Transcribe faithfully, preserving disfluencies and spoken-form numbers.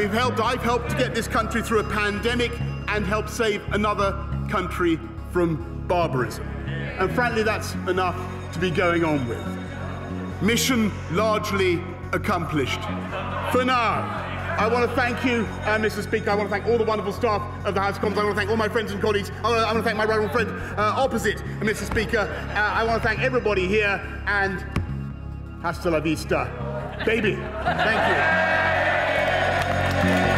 we've helped, I've helped to get this country through a pandemic and helped save another country from barbarism. And frankly, that's enough to be going on with. Mission largely accomplished. For now, I want to thank you, uh, Mister Speaker. I want to thank all the wonderful staff of the House of Commons. I want to thank all my friends and colleagues. I want to, I want to thank my rival friend uh, opposite, Mister Speaker. Uh, I want to thank everybody here, and hasta la vista, baby. Thank you.